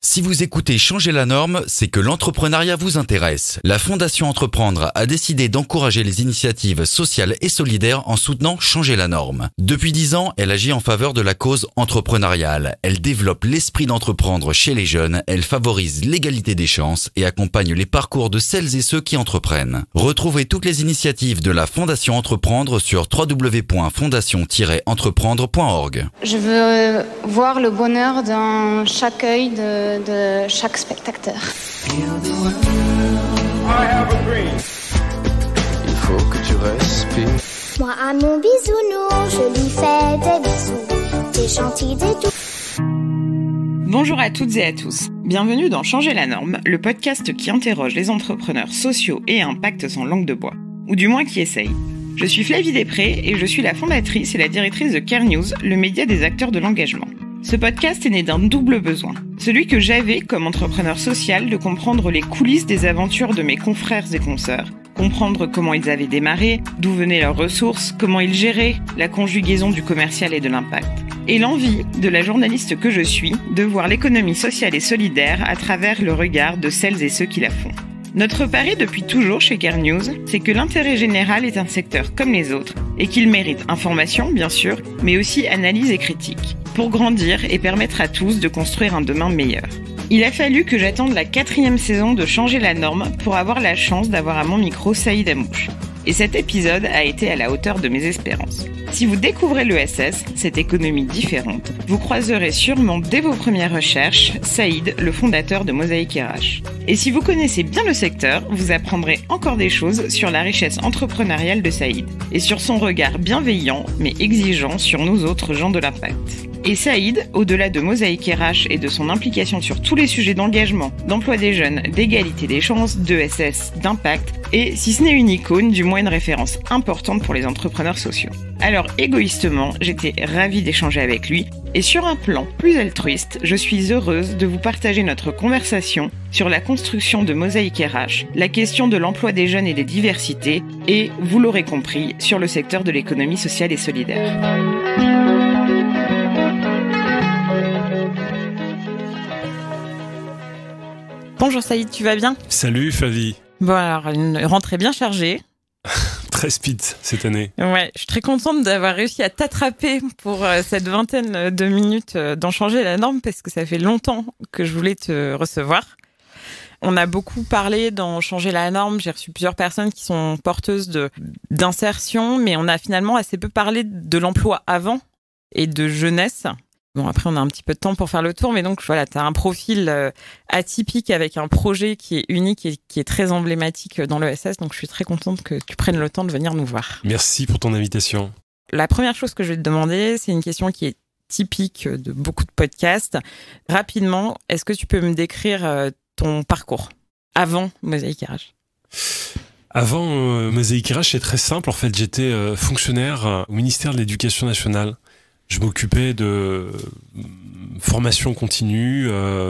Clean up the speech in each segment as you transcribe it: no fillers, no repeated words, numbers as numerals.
Si vous écoutez Changer la norme, c'est que l'entrepreneuriat vous intéresse. La Fondation Entreprendre a décidé d'encourager les initiatives sociales et solidaires en soutenant Changer la norme. Depuis 10 ans, elle agit en faveur de la cause entrepreneuriale. Elle développe l'esprit d'entreprendre chez les jeunes, elle favorise l'égalité des chances et accompagne les parcours de celles et ceux qui entreprennent. Retrouvez toutes les initiatives de la Fondation Entreprendre sur www.fondation-entreprendre.org. Je veux voir le bonheur dans chaque œil de chaque spectateur. Il faut que tu respires. Moi à mon bisounours, je lui fais des bisous. T'es gentil des tout. Bonjour à toutes et à tous. Bienvenue dans Changer la norme, le podcast qui interroge les entrepreneurs sociaux et impact sans langue de bois. Ou du moins qui essaye. Je suis Flavie Després et je suis la fondatrice et la directrice de Care News, le média des acteurs de l'engagement. Ce podcast est né d'un double besoin. Celui que j'avais comme entrepreneur social de comprendre les coulisses des aventures de mes confrères et consoeurs, comprendre comment ils avaient démarré, d'où venaient leurs ressources, comment ils géraient la conjugaison du commercial et de l'impact. Et l'envie de la journaliste que je suis de voir l'économie sociale et solidaire à travers le regard de celles et ceux qui la font. Notre pari depuis toujours chez Care News, c'est que l'intérêt général est un secteur comme les autres et qu'il mérite information, bien sûr, mais aussi analyse et critique, pour grandir et permettre à tous de construire un demain meilleur. Il a fallu que j'attende la 4e saison de Changer la norme pour avoir la chance d'avoir à mon micro Saïd Amouche. Et cet épisode a été à la hauteur de mes espérances. Si vous découvrez l'ESS, cette économie différente, vous croiserez sûrement dès vos premières recherches Saïd, le fondateur de Mosaïque RH. Et si vous connaissez bien le secteur, vous apprendrez encore des choses sur la richesse entrepreneuriale de Saïd et sur son regard bienveillant mais exigeant sur nous autres gens de l'impact. Et Saïd, au-delà de Mosaïque RH et de son implication sur tous les sujets d'engagement, d'emploi des jeunes, d'égalité des chances, d'ESS, d'impact, et si ce n'est une icône, du moins une référence importante pour les entrepreneurs sociaux. Alors égoïstement, j'étais ravie d'échanger avec lui, et sur un plan plus altruiste, je suis heureuse de vous partager notre conversation sur la construction de Mosaïque RH, la question de l'emploi des jeunes et des diversités, et, vous l'aurez compris, sur le secteur de l'économie sociale et solidaire. Bonjour Saïd, tu vas bien ? Salut Flavie. Bon alors, une rentrée bien chargée. Très speed cette année. Ouais, je suis très contente d'avoir réussi à t'attraper pour cette vingtaine de minutes d'en changer la norme parce que ça fait longtemps que je voulais te recevoir. On a beaucoup parlé d'en changer la norme. J'ai reçu plusieurs personnes qui sont porteuses d'insertion, mais on a finalement assez peu parlé de l'emploi avant et de jeunesse. Bon, après, on a un petit peu de temps pour faire le tour, mais donc, voilà, tu as un profil atypique avec un projet qui est unique et qui est très emblématique dans l'ESS, donc je suis très contente que tu prennes le temps de venir nous voir. Merci pour ton invitation. La première chose que je vais te demander, c'est une question qui est typique de beaucoup de podcasts. Rapidement, est-ce que tu peux me décrire ton parcours avant Mosaïque RH ? Avant Mosaïque RH, c'est très simple. En fait, j'étais fonctionnaire au ministère de l'Éducation nationale. Je m'occupais de formation continue.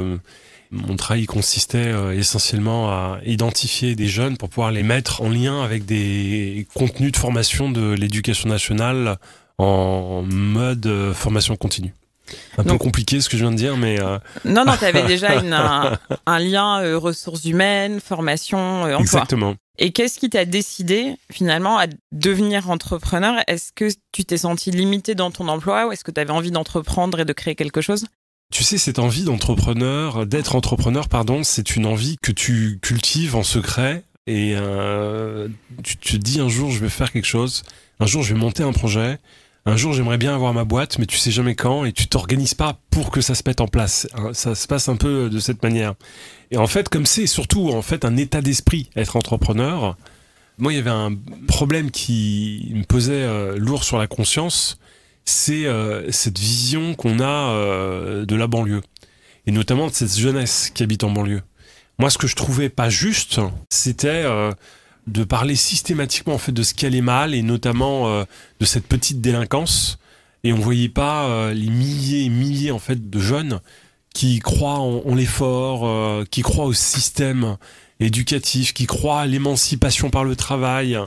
Mon travail consistait essentiellement à identifier des jeunes pour pouvoir les mettre en lien avec des contenus de formation de l'éducation nationale en mode formation continue. Un peu compliqué ce que je viens de dire, mais... Non, tu avais déjà un lien ressources humaines, formation, emploi. Exactement. Et qu'est-ce qui t'a décidé, finalement, à devenir entrepreneur ? Est-ce que tu t'es senti limité dans ton emploi ou est-ce que tu avais envie d'entreprendre et de créer quelque chose ? Tu sais, cette envie d'être entrepreneur, c'est une envie que tu cultives en secret et tu te dis un jour je vais faire quelque chose, un jour je vais monter un projet, un jour j'aimerais bien avoir ma boîte, mais tu sais jamais quand et tu t'organises pas pour que ça se mette en place. Ça se passe un peu de cette manière. Et en fait, comme c'est surtout en fait un état d'esprit, être entrepreneur, moi il y avait un problème qui me pesait lourd sur la conscience, c'est cette vision qu'on a de la banlieue, et notamment de cette jeunesse qui habite en banlieue. Moi, ce que je trouvais pas juste, c'était de parler systématiquement en fait de ce qui allait mal, et notamment de cette petite délinquance, et on voyait pas les milliers et milliers en fait de jeunes qui croient en l'effort, qui croient au système éducatif, qui croient à l'émancipation par le travail,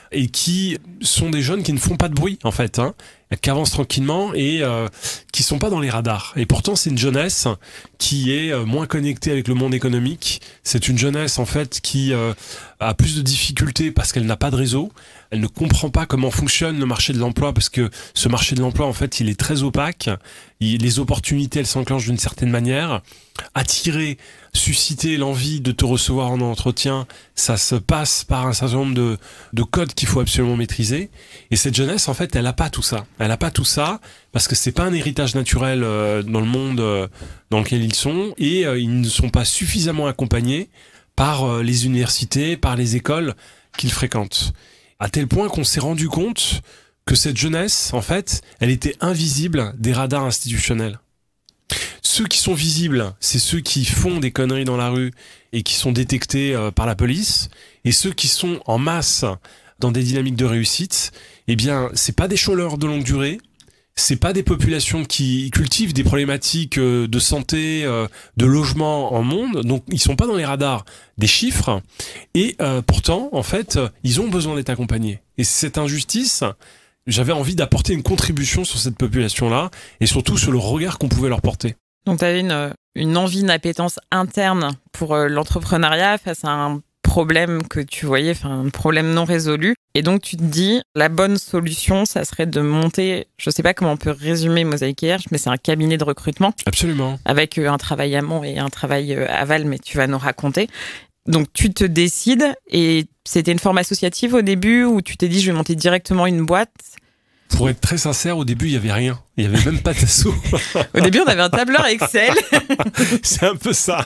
et qui sont des jeunes qui ne font pas de bruit en fait, qui avancent tranquillement et qui sont pas dans les radars. Et pourtant c'est une jeunesse qui est moins connectée avec le monde économique. C'est une jeunesse en fait qui a plus de difficultés parce qu'elle n'a pas de réseau. Elle ne comprend pas comment fonctionne le marché de l'emploi parce que ce marché de l'emploi en fait il est très opaque. Les opportunités elles s'enclenchent d'une certaine manière. Attirer, susciter l'envie de te recevoir en entretien, ça se passe par un certain nombre de codes qu'il faut absolument maîtriser. Et cette jeunesse, en fait, elle a pas tout ça. Elle a pas tout ça parce que c'est pas un héritage naturel dans le monde dans lequel ils sont et ils ne sont pas suffisamment accompagnés par les universités, par les écoles qu'ils fréquentent. À tel point qu'on s'est rendu compte que cette jeunesse, en fait, elle était invisible des radars institutionnels. Ceux qui sont visibles, c'est ceux qui font des conneries dans la rue et qui sont détectés par la police. Et ceux qui sont en masse dans des dynamiques de réussite, eh bien, c'est pas des chômeurs de longue durée, c'est pas des populations qui cultivent des problématiques de santé, de logement en monde, donc ils sont pas dans les radars des chiffres. Et pourtant, en fait, ils ont besoin d'être accompagnés. Et cette injustice, j'avais envie d'apporter une contribution sur cette population-là et surtout sur le regard qu'on pouvait leur porter. Donc, tu avais une envie, une appétence interne pour l'entrepreneuriat face à un problème que tu voyais, un problème non résolu. Et donc, tu te dis, la bonne solution, ça serait de monter, je ne sais pas comment on peut résumer Mosaïque RH, mais c'est un cabinet de recrutement. Absolument. Avec un travail amont et un travail aval, mais tu vas nous raconter. Donc, tu te décides et c'était une forme associative au début où tu t'es dit, je vais monter directement une boîte. Pour être très sincère, au début, il n'y avait rien. Il n'y avait même pas d'asso. Au début, on avait un tableur Excel. C'est un peu ça.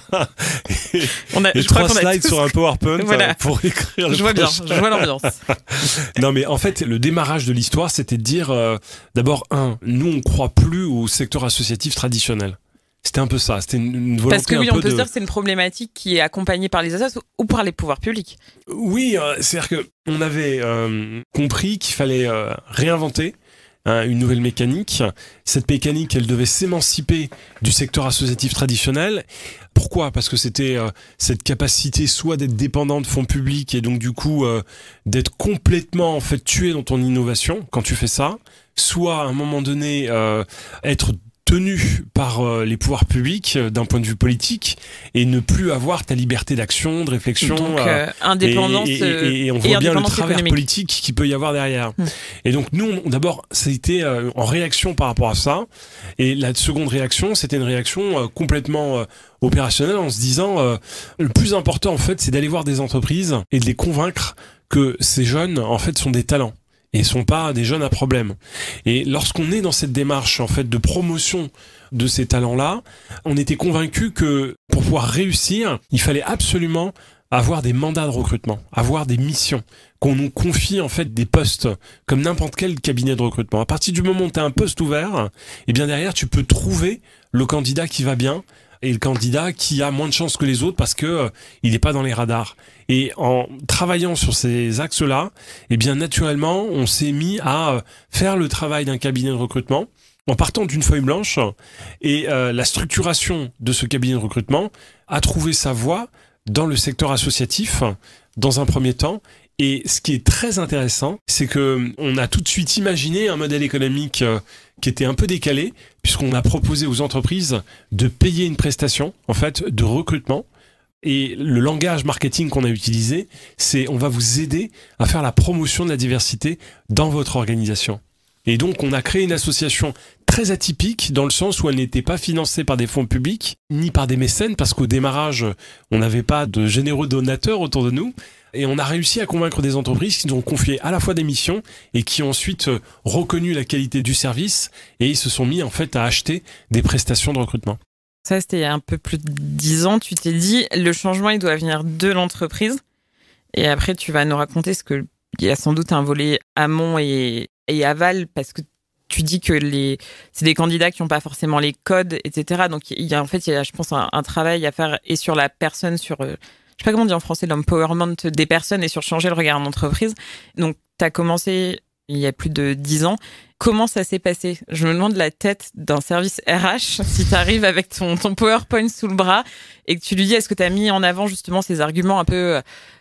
Et 3 slides sur un PowerPoint voilà. Pour écrire le projet. Je vois l'ambiance. Non, mais en fait, le démarrage de l'histoire, c'était de dire, d'abord, nous, on ne croit plus au secteur associatif traditionnel. C'était un peu ça, c'était une volonté. Parce que oui, on peut se dire que c'est une problématique qui est accompagnée par les associations ou par les pouvoirs publics. Oui, c'est-à-dire qu'on avait compris qu'il fallait réinventer une nouvelle mécanique. Cette mécanique, elle devait s'émanciper du secteur associatif traditionnel. Pourquoi ? Parce que c'était cette capacité soit d'être dépendant de fonds publics et donc du coup d'être complètement en fait tué dans ton innovation quand tu fais ça, soit à un moment donné être tenu par les pouvoirs publics d'un point de vue politique et ne plus avoir ta liberté d'action, de réflexion. Donc, indépendance et on voit bien le travers économique politique qu'il peut y avoir derrière. Et donc nous, d'abord, ça a été en réaction par rapport à ça. Et la seconde réaction, c'était une réaction complètement opérationnelle en se disant le plus important en fait, c'est d'aller voir des entreprises et de les convaincre que ces jeunes en fait sont des talents. Et sont pas des jeunes à problème. Et lorsqu'on est dans cette démarche en fait de promotion de ces talents-là, on était convaincu que pour pouvoir réussir, il fallait absolument avoir des mandats de recrutement, avoir des missions, qu'on nous confie en fait des postes comme n'importe quel cabinet de recrutement. À partir du moment où tu as un poste ouvert, et bien derrière tu peux trouver le candidat qui va bien et le candidat qui a moins de chances que les autres parce que il n'est pas dans les radars. Et en travaillant sur ces axes-là, eh bien naturellement, on s'est mis à faire le travail d'un cabinet de recrutement en partant d'une feuille blanche et la structuration de ce cabinet de recrutement a trouvé sa voie dans le secteur associatif dans un premier temps. Et ce qui est très intéressant, c'est que on a tout de suite imaginé un modèle économique qui était un peu décalé, puisqu'on a proposé aux entreprises de payer une prestation, en fait, de recrutement. Et le langage marketing qu'on a utilisé, c'est on va vous aider à faire la promotion de la diversité dans votre organisation. Et donc, on a créé une association très atypique dans le sens où elle n'était pas financée par des fonds publics, ni par des mécènes, parce qu'au démarrage, on n'avait pas de généreux donateurs autour de nous. Et on a réussi à convaincre des entreprises qui nous ont confié à la fois des missions et qui ont ensuite reconnu la qualité du service et ils se sont mis en fait à acheter des prestations de recrutement. Ça, c'était il y a un peu plus de 10 ans. Tu t'es dit, le changement, il doit venir de l'entreprise. Et après, tu vas nous raconter ce que il y a sans doute un volet amont et aval parce que tu dis que c'est des candidats qui n'ont pas forcément les codes, etc. Donc, il y a, je pense, un travail à faire et sur la personne, sur... je sais pas comment on dit en français, l'empowerment des personnes et sur changer le regard d'entreprise. Donc, tu as commencé il y a plus de 10 ans. Comment ça s'est passé ? Je me demande la tête d'un service RH si tu arrives avec ton PowerPoint sous le bras et que tu lui dis, est-ce que tu as mis en avant justement ces arguments un peu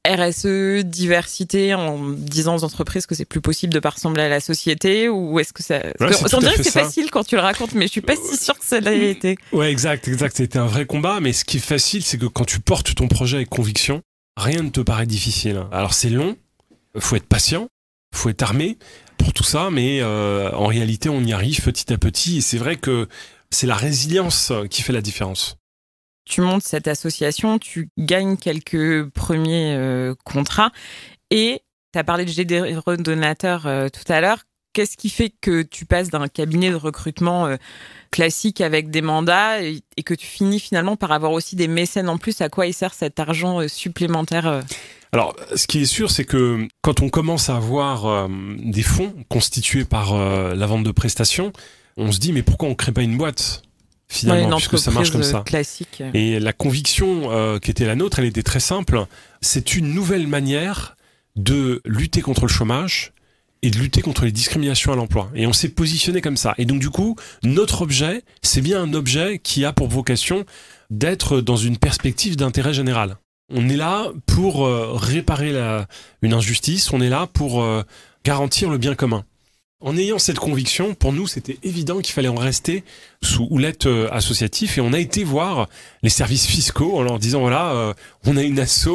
RSE, diversité, en disant aux entreprises que c'est plus possible de pas ressembler à la société, ou est-ce que ça... On dirait que c'est facile quand tu le racontes, mais je suis pas si sûre que ça l'ait été. Ouais, exact. C'était un vrai combat, mais ce qui est facile, c'est que quand tu portes ton projet avec conviction, rien ne te paraît difficile. Alors c'est long, faut être patient, faut être armé pour tout ça, mais en réalité, on y arrive petit à petit, et c'est vrai que c'est la résilience qui fait la différence. Tu montes cette association, tu gagnes quelques premiers contrats et tu as parlé de généreux donateurs tout à l'heure. Qu'est-ce qui fait que tu passes d'un cabinet de recrutement classique avec des mandats et que tu finis finalement par avoir aussi des mécènes en plus? À quoi il sert cet argent supplémentaire Alors, ce qui est sûr, c'est que quand on commence à avoir des fonds constitués par la vente de prestations, on se dit mais pourquoi on ne crée pas une boîte ? Finalement, puisque ça marche comme ça. Classique. Et la conviction qui était la nôtre, elle était très simple. C'est une nouvelle manière de lutter contre le chômage et de lutter contre les discriminations à l'emploi. Et on s'est positionné comme ça. Et donc du coup, notre objet, c'est bien un objet qui a pour vocation d'être dans une perspective d'intérêt général. On est là pour réparer une injustice, on est là pour garantir le bien commun. En ayant cette conviction, pour nous, c'était évident qu'il fallait en rester sous houlette associatif, et on a été voir les services fiscaux en leur disant voilà, on a une asso,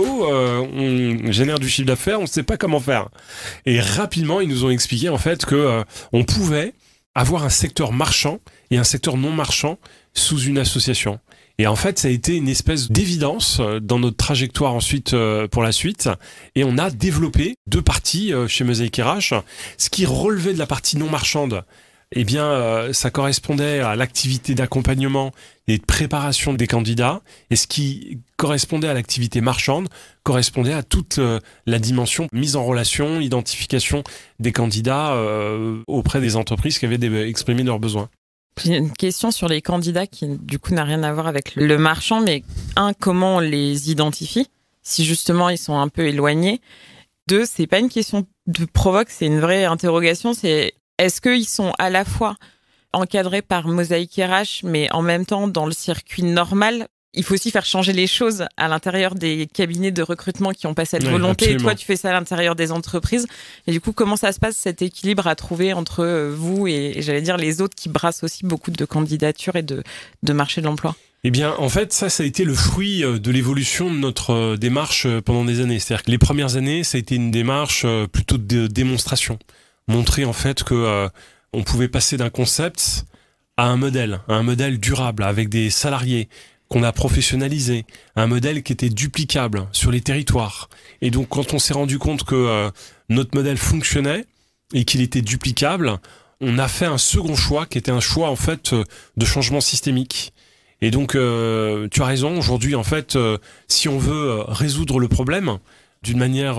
on génère du chiffre d'affaires, on ne sait pas comment faire. Et rapidement, ils nous ont expliqué en fait que on pouvait avoir un secteur marchand et un secteur non marchand sous une association. Et en fait, ça a été une espèce d'évidence dans notre trajectoire ensuite pour la suite. Et on a développé 2 parties chez Mosaic RH. Ce qui relevait de la partie non marchande, eh bien, ça correspondait à l'activité d'accompagnement et de préparation des candidats. Et ce qui correspondait à l'activité marchande correspondait à toute la dimension mise en relation, identification des candidats auprès des entreprises qui avaient exprimé leurs besoins. J'ai une question sur les candidats qui, du coup, n'a rien à voir avec le marchand, mais comment on les identifie, si justement ils sont un peu éloignés. 2, c'est pas une question de provoque, c'est une vraie interrogation, c'est est-ce qu'ils sont à la fois encadrés par Mosaic RH, mais en même temps dans le circuit normal? Il faut aussi faire changer les choses à l'intérieur des cabinets de recrutement qui n'ont pas cette volonté. Absolument. Et toi, tu fais ça à l'intérieur des entreprises. Et du coup, comment ça se passe, cet équilibre à trouver entre vous et j'allais dire, les autres qui brassent aussi beaucoup de candidatures et de marché de l'emploi? Eh bien, en fait, ça a été le fruit de l'évolution de notre démarche pendant des années. C'est-à-dire que les premières années, ça a été une démarche plutôt de démonstration. Montrer, en fait, que on pouvait passer d'un concept à un modèle durable, avec des salariés, qu'on a professionnalisé, un modèle qui était duplicable sur les territoires. Et donc, quand on s'est rendu compte que notre modèle fonctionnait et qu'il était duplicable, on a fait un second choix qui était un choix, en fait, de changement systémique. Et donc, tu as raison, aujourd'hui, en fait, si on veut résoudre le problème d'une manière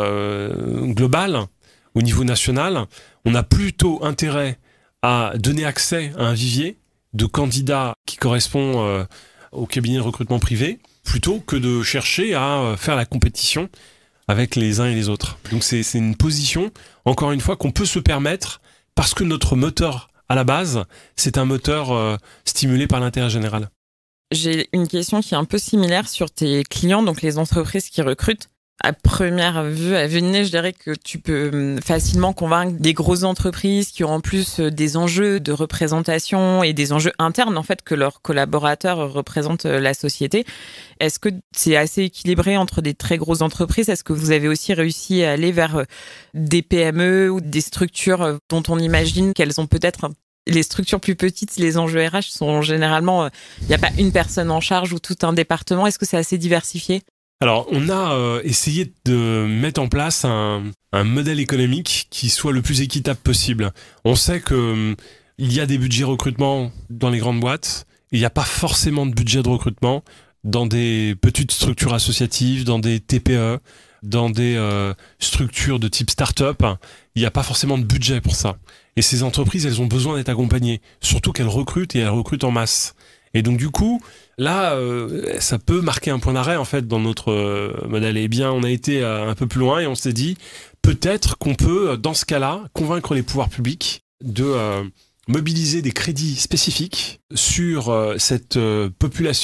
globale, au niveau national, on a plutôt intérêt à donner accès à un vivier de candidats qui correspond au cabinet de recrutement privé, plutôt que de chercher à faire la compétition avec les uns et les autres. Donc c'est une position, encore une fois, qu'on peut se permettre parce que notre moteur, à la base, c'est un moteur stimulé par l'intérêt général. J'ai une question qui est un peu similaire sur tes clients, donc les entreprises qui recrutent. À première vue, à vue de nez, je dirais que tu peux facilement convaincre des grosses entreprises qui ont en plus des enjeux de représentation et des enjeux internes, en fait, que leurs collaborateurs représentent la société. Est-ce que c'est assez équilibré entre des très grosses entreprises? Est-ce que vous avez aussi réussi à aller vers des PME ou des structures dont on imagine qu'elles ont peut-être les structures plus petites, les enjeux RH sont généralement, il n'y a pas une personne en charge ou tout un département. Est-ce que c'est assez diversifié? Alors, on a essayé de mettre en place un modèle économique qui soit le plus équitable possible. On sait que il y a des budgets recrutement dans les grandes boîtes. Il n'y a pas forcément de budget de recrutement dans des petites structures associatives, dans des TPE, dans des structures de type start-up. Il n'y a pas forcément de budget pour ça. Et ces entreprises, elles ont besoin d'être accompagnées. Surtout qu'elles recrutent et elles recrutent en masse. Et donc du coup, là, ça peut marquer un point d'arrêt en fait dans notre modèle. Eh bien, on a été un peu plus loin et on s'est dit peut-être qu'on peut, dans ce cas-là, convaincre les pouvoirs publics de mobiliser des crédits spécifiques sur cette population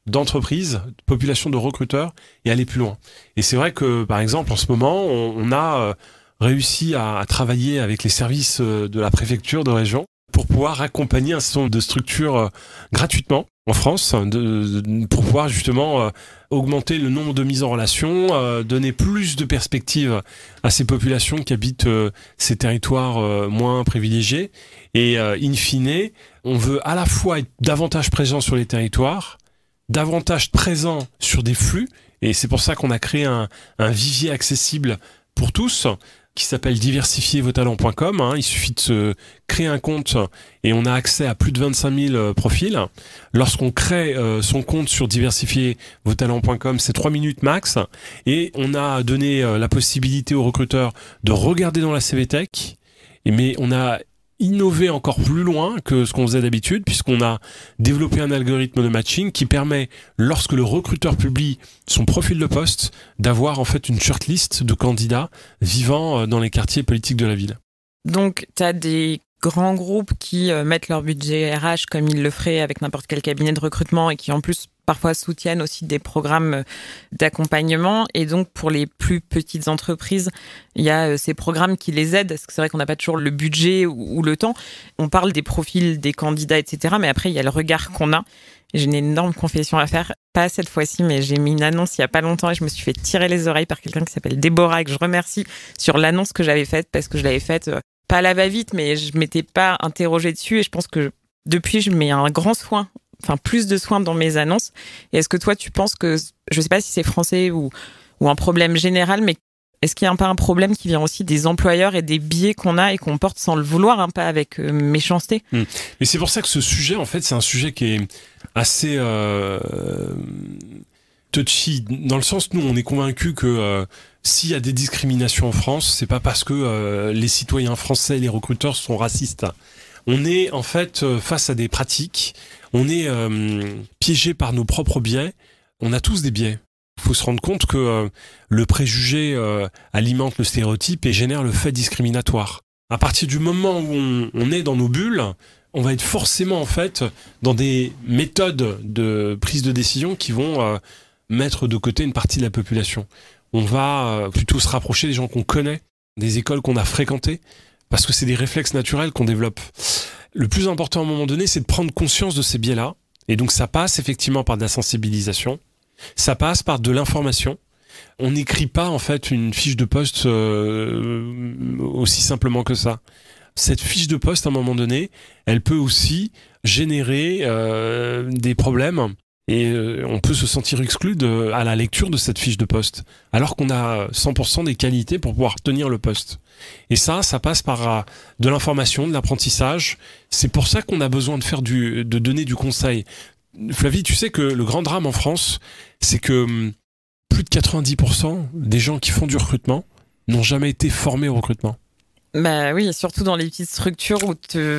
d'entreprises, population de recruteurs et aller plus loin. Et c'est vrai que, par exemple, en ce moment, on a réussi à travailler avec les services de la préfecture de région pour pouvoir accompagner un certain nombre de structures gratuitement en France, pour pouvoir justement augmenter le nombre de mises en relation, donner plus de perspectives à ces populations qui habitent ces territoires moins privilégiés. Et in fine, on veut à la fois être davantage présent sur les territoires, davantage présent sur des flux, et c'est pour ça qu'on a créé un vivier accessible pour tous, qui s'appelle diversifiervostalents.com. Il suffit de se créer un compte et on a accès à plus de 25 000 profils. Lorsqu'on crée son compte sur diversifiervostalents.com, c'est 3 minutes max. Et on a donné la possibilité aux recruteurs de regarder dans la CVTech. Mais on a innové encore plus loin que ce qu'on faisait d'habitude, puisqu'on a développé un algorithme de matching qui permet, lorsque le recruteur publie son profil de poste, d'avoir en fait une shortlist de candidats vivant dans les quartiers politiques de la ville. Donc, tu as des grands groupes qui mettent leur budget RH comme ils le feraient avec n'importe quel cabinet de recrutement et qui en plus parfois soutiennent aussi des programmes d'accompagnement. Et donc, pour les plus petites entreprises, il y a ces programmes qui les aident, parce que c'est vrai qu'on n'a pas toujours le budget ou le temps. On parle des profils des candidats, etc. Mais après, il y a le regard qu'on a. J'ai une énorme confession à faire. Pas cette fois-ci, mais j'ai mis une annonce il n'y a pas longtemps et je me suis fait tirer les oreilles par quelqu'un qui s'appelle Déborah et que je remercie sur l'annonce que j'avais faite, parce que je l'avais faite pas à la va-vite, mais je m'étais pas interrogée dessus. Et je pense que depuis, je mets un grand soin, enfin plus de soin dans mes annonces. Et est-ce que toi, tu penses que, je sais pas si c'est français ou un problème général, mais est-ce qu'il y a pas un problème qui vient aussi des employeurs et des biais qu'on a et qu'on porte sans le vouloir, pas avec méchanceté? Mais c'est pour ça que ce sujet, en fait, c'est un sujet qui est assez touchy, dans le sens, nous, on est convaincus que s'il y a des discriminations en France, c'est pas parce que les citoyens français et les recruteurs sont racistes. On est en fait face à des pratiques, on est piégé par nos propres biais, on a tous des biais. Il faut se rendre compte que le préjugé alimente le stéréotype et génère le fait discriminatoire. À partir du moment où on est dans nos bulles, on va être forcément en fait dans des méthodes de prise de décision qui vont mettre de côté une partie de la population. On va plutôt se rapprocher des gens qu'on connaît, des écoles qu'on a fréquentées, parce que c'est des réflexes naturels qu'on développe. Le plus important à un moment donné, c'est de prendre conscience de ces biais-là. Et donc ça passe effectivement par de la sensibilisation, ça passe par de l'information. On n'écrit pas en fait une fiche de poste aussi simplement que ça. Cette fiche de poste, à un moment donné, elle peut aussi générer des problèmes. Et on peut se sentir exclu à la lecture de cette fiche de poste, alors qu'on a 100% des qualités pour pouvoir tenir le poste. Et ça passe par de l'information, de l'apprentissage. C'est pour ça qu'on a besoin de donner du conseil. Flavie, tu sais que le grand drame en France, c'est que plus de 90% des gens qui font du recrutement n'ont jamais été formés au recrutement. Bah oui, surtout dans les petites structures où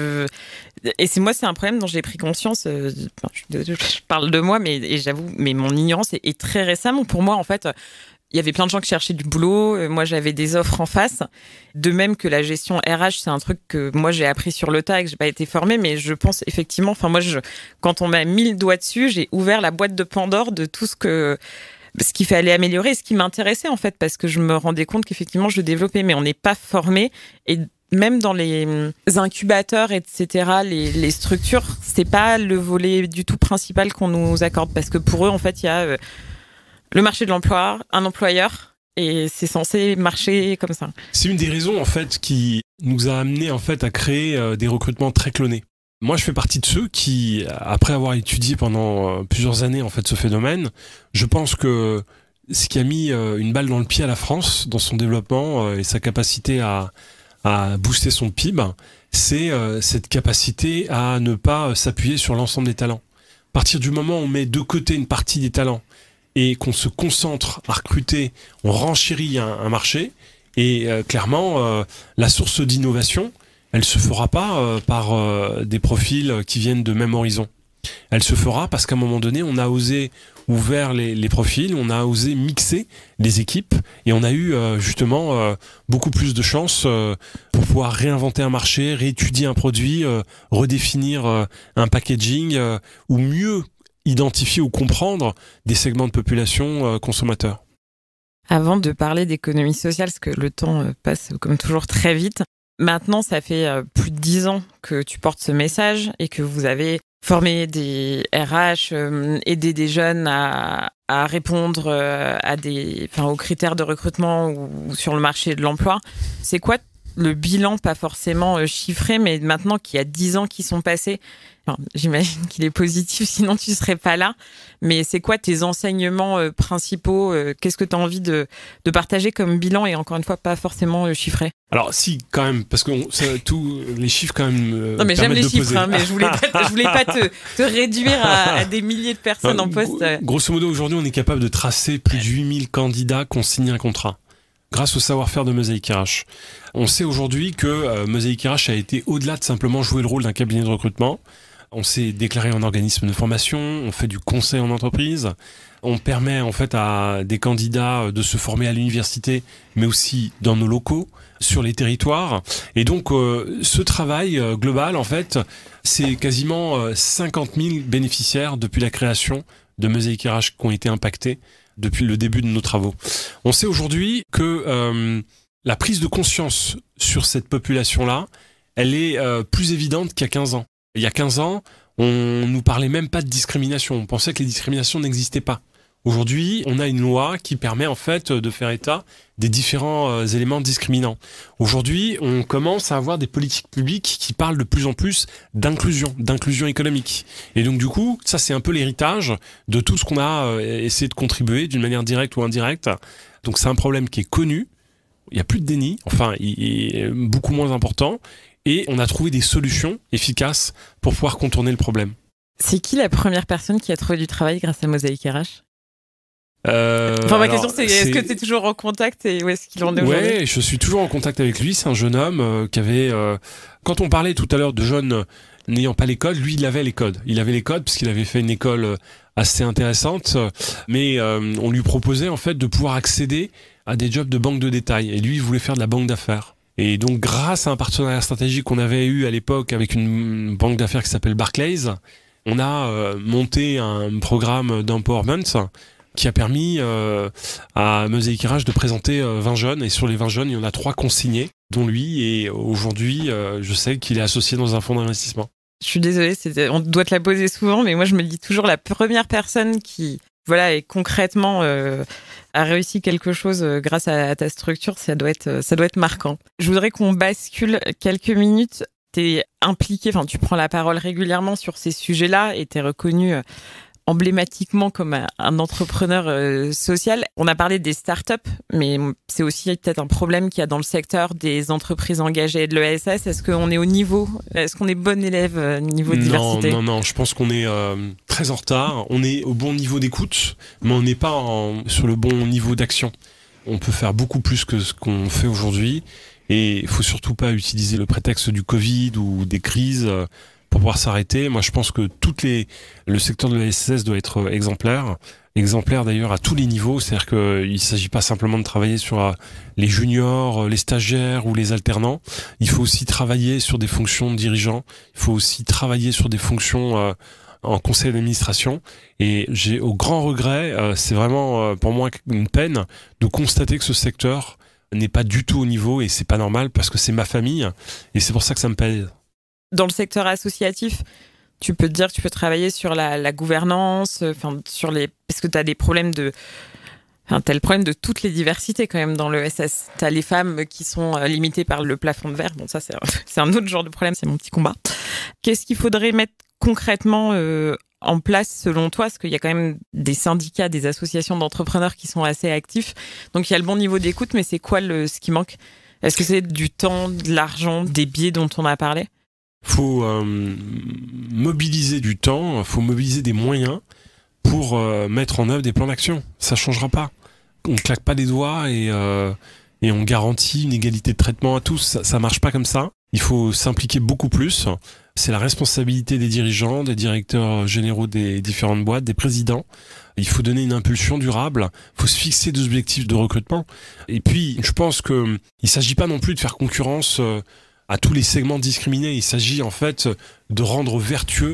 et c'est un problème dont j'ai pris conscience. Je parle de moi, mais j'avoue, mais mon ignorance est très récemment. Pour moi, en fait, il y avait plein de gens qui cherchaient du boulot. Moi, j'avais des offres en face. De même que la gestion RH, c'est un truc que moi j'ai appris sur le tas et que j'ai pas été formée. Mais je pense effectivement, enfin moi, quand on m'a mis le doigt dessus, j'ai ouvert la boîte de Pandore de tout ce qu'il fallait améliorer et ce qui m'intéressait en fait, parce que je me rendais compte qu'effectivement je développais, mais on n'est pas formé. Et même dans les incubateurs, etc., les structures, c'est pas le volet du tout principal qu'on nous accorde, parce que pour eux, en fait, il y a le marché de l'emploi, un employeur, et c'est censé marcher comme ça. C'est une des raisons en fait qui nous a amené en fait à créer des recrutements très clonés. Moi, je fais partie de ceux qui, après avoir étudié pendant plusieurs années en fait ce phénomène, je pense que ce qui a mis une balle dans le pied à la France dans son développement et sa capacité à booster son PIB, c'est cette capacité à ne pas s'appuyer sur l'ensemble des talents. À partir du moment où on met de côté une partie des talents et qu'on se concentre à recruter, on renchérit un marché et clairement la source d'innovation, elle se fera pas par des profils qui viennent de même horizon. Elle se fera parce qu'à un moment donné, on a osé ouvrir les profils, on a osé mixer les équipes et on a eu justement beaucoup plus de chances pour pouvoir réinventer un marché, réétudier un produit, redéfinir un packaging ou mieux identifier ou comprendre des segments de population consommateurs. Avant de parler d'économie sociale, parce que le temps passe comme toujours très vite, maintenant ça fait plus de 10 ans que tu portes ce message et que vous avez formé des RH, aider des jeunes à répondre aux critères de recrutement ou sur le marché de l'emploi. C'est quoi le bilan, pas forcément chiffré, mais maintenant qu'il y a 10 ans qui sont passés? Alors, j'imagine qu'il est positif, sinon tu serais pas là. Mais c'est quoi tes enseignements principaux? Qu'est-ce que tu as envie de partager comme bilan et encore une fois, pas forcément chiffré? Alors si, quand même, parce que tous les chiffres quand même. Non mais j'aime les chiffres, mais je voulais pas te réduire à des milliers de personnes en poste. Grosso modo, aujourd'hui, on est capable de tracer plus de 8000 candidats qui ont signé un contrat, grâce au savoir-faire de Mosaic RH. On sait aujourd'hui que Mosaic RH a été au-delà de simplement jouer le rôle d'un cabinet de recrutement. On s'est déclaré en organisme de formation, on fait du conseil en entreprise, on permet en fait à des candidats de se former à l'université, mais aussi dans nos locaux, sur les territoires. Et donc ce travail global, en fait, c'est quasiment 50 000 bénéficiaires depuis la création de Mosaic RH qui ont été impactés depuis le début de nos travaux. On sait aujourd'hui que la prise de conscience sur cette population-là, elle est plus évidente qu'il y a 15 ans. Il y a 15 ans, on nous parlait même pas de discrimination. On pensait que les discriminations n'existaient pas. Aujourd'hui, on a une loi qui permet en fait de faire état des différents éléments discriminants. Aujourd'hui, on commence à avoir des politiques publiques qui parlent de plus en plus d'inclusion économique. Et donc du coup, ça c'est un peu l'héritage de tout ce qu'on a essayé de contribuer d'une manière directe ou indirecte. Donc c'est un problème qui est connu. Il n'y a plus de déni, enfin il est beaucoup moins important. Et on a trouvé des solutions efficaces pour pouvoir contourner le problème. C'est qui la première personne qui a trouvé du travail grâce à Mosaic RH? Ma question c'est est-ce que tu es toujours en contact et où est-ce qu'il en est aujourd'hui? Ouais, je suis toujours en contact avec lui. C'est un jeune homme qui avait... quand on parlait tout à l'heure de jeunes n'ayant pas les codes, lui il avait les codes. Il avait les codes parce qu'il avait fait une école assez intéressante, mais on lui proposait en fait de pouvoir accéder à des jobs de banque de détail. Et lui il voulait faire de la banque d'affaires. Et donc, grâce à un partenariat stratégique qu'on avait eu à l'époque avec une banque d'affaires qui s'appelle Barclays, on a monté un programme d'empowerment qui a permis à Mosaic RH de présenter 20 jeunes. Et sur les 20 jeunes, il y en a 3 consignés, dont lui. Et aujourd'hui, je sais qu'il est associé dans un fonds d'investissement. Je suis désolée, on doit te la poser souvent, mais moi, je me dis toujours la première personne qui... et concrètement a réussi quelque chose grâce à ta structure, ça doit être marquant. Je voudrais qu'on bascule quelques minutes. T'es impliqué, tu prends la parole régulièrement sur ces sujets-là et t'es reconnu emblématiquement comme un entrepreneur social. On a parlé des startups, mais c'est aussi peut-être un problème qu'il y a dans le secteur des entreprises engagées et de l'ESS. Est-ce qu'on est au niveau? Est-ce qu'on est bon élève niveau diversité? Non, je pense qu'on est très en retard. On est au bon niveau d'écoute, mais on n'est pas sur le bon niveau d'action. On peut faire beaucoup plus que ce qu'on fait aujourd'hui et il faut surtout pas utiliser le prétexte du Covid ou des crises pour pouvoir s'arrêter. Moi, je pense que le secteur de l'ESS doit être exemplaire d'ailleurs à tous les niveaux. C'est-à-dire qu'il ne s'agit pas simplement de travailler sur les juniors, les stagiaires ou les alternants. Il faut aussi travailler sur des fonctions de dirigeants. Il faut aussi travailler sur des fonctions en conseil d'administration. Et j'ai au grand regret, c'est vraiment pour moi une peine de constater que ce secteur n'est pas du tout au niveau et c'est pas normal parce que c'est ma famille et c'est pour ça que ça me pèse. Dans le secteur associatif, tu peux te dire que tu peux travailler sur la gouvernance, parce que tu as des problèmes t'as le problème de toutes les diversités quand même dans l'ESS. T'as les femmes qui sont limitées par le plafond de verre. Bon, ça, c'est un autre genre de problème, c'est mon petit combat. Qu'est-ce qu'il faudrait mettre concrètement en place selon toi? Parce qu'il y a quand même des syndicats, des associations d'entrepreneurs qui sont assez actifs. Donc, il y a le bon niveau d'écoute, mais c'est quoi ce qui manque? Est-ce que c'est du temps, de l'argent, des biais dont on a parlé? Faut mobiliser du temps, faut mobiliser des moyens pour mettre en œuvre des plans d'action. Ça changera pas. On claque pas des doigts et on garantit une égalité de traitement à tous. Ça marche pas comme ça. Il faut s'impliquer beaucoup plus. C'est la responsabilité des dirigeants, des directeurs généraux des différentes boîtes, des présidents. Il faut donner une impulsion durable. Il faut se fixer des objectifs de recrutement. Et puis, je pense que il s'agit pas non plus de faire concurrence à tous les segments discriminés. Il s'agit en fait de rendre vertueux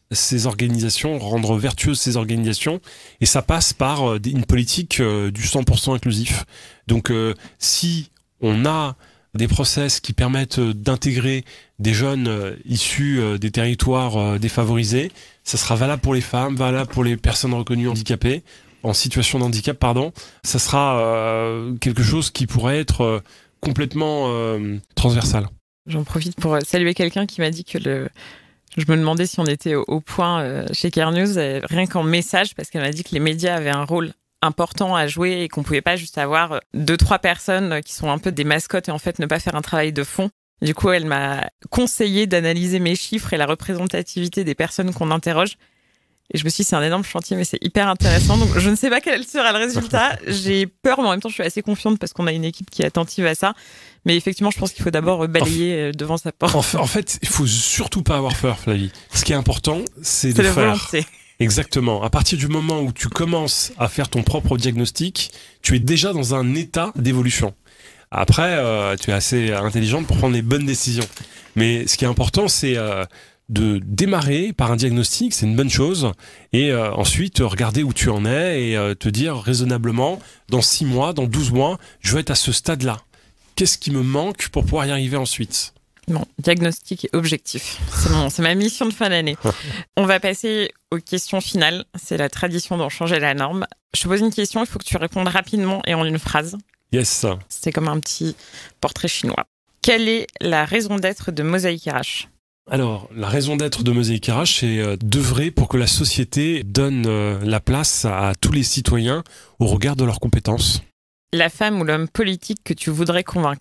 ces organisations, rendre vertueuses ces organisations, et ça passe par une politique du 100% inclusif. Donc si on a des process qui permettent d'intégrer des jeunes issus des territoires défavorisés, ça sera valable pour les femmes, valable pour les personnes reconnues handicapées, en situation de handicap, ça sera quelque chose qui pourrait être complètement transversal. J'en profite pour saluer quelqu'un qui m'a dit que je me demandais si on était au point chez Care News, rien qu'en message, parce qu'elle m'a dit que les médias avaient un rôle important à jouer et qu'on pouvait pas juste avoir 2-3 personnes qui sont un peu des mascottes et en fait ne pas faire un travail de fond. Du coup, elle m'a conseillé d'analyser mes chiffres et la représentativité des personnes qu'on interroge. Et je me suis dit, c'est un énorme chantier, mais c'est hyper intéressant. Donc, je ne sais pas quel sera le résultat. J'ai peur, mais en même temps, je suis assez confiante parce qu'on a une équipe qui est attentive à ça. Mais effectivement, je pense qu'il faut d'abord balayer devant sa porte. En fait, il faut surtout pas avoir peur, Flavie. Ce qui est important, c'est de la faire. Volonté. Exactement. À partir du moment où tu commences à faire ton propre diagnostic, tu es déjà dans un état d'évolution. Après, tu es assez intelligente pour prendre les bonnes décisions. Mais ce qui est important, c'est de démarrer par un diagnostic, c'est une bonne chose, et ensuite regarder où tu en es et te dire raisonnablement, dans 6 mois, dans 12 mois, je veux être à ce stade-là. Qu'est-ce qui me manque pour pouvoir y arriver ensuite ? Bon, diagnostic et objectif. C'est ma mission de fin d'année. On va passer aux questions finales. C'est la tradition d'en changer la norme. Je te pose une question, il faut que tu répondes rapidement et en une phrase. Yes. C'est comme un petit portrait chinois. Quelle est la raison d'être de Mosaïque RH ? Alors, la raison d'être de Mosaïque RH, c'est d'œuvrer pour que la société donne la place à tous les citoyens au regard de leurs compétences. La femme ou l'homme politique que tu voudrais convaincre ?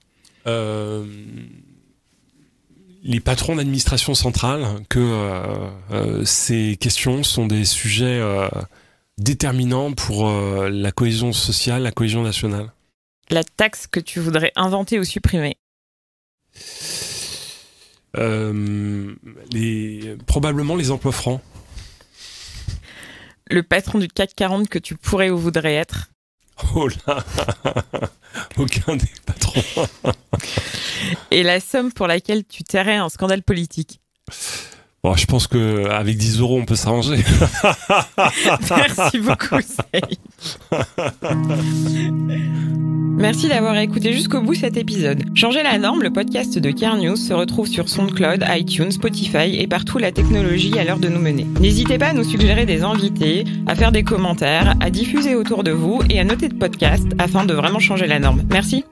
Les patrons d'administration centrale, que ces questions sont des sujets déterminants pour la cohésion sociale, la cohésion nationale. La taxe que tu voudrais inventer ou supprimer ? Probablement les emplois francs. Le patron du CAC 40 que tu pourrais ou voudrais être ? Oh là, aucun des patrons. Et la somme pour laquelle tu tairais un scandale politique ? Bon, je pense qu'avec 10 €, on peut s'arranger. Merci beaucoup, Saïd. Merci d'avoir écouté jusqu'au bout cet épisode. Changer la norme, le podcast de Care News, se retrouve sur SoundCloud, iTunes, Spotify et partout la technologie à l'heure de nous mener. N'hésitez pas à nous suggérer des invités, à faire des commentaires, à diffuser autour de vous et à noter de podcast afin de vraiment changer la norme. Merci.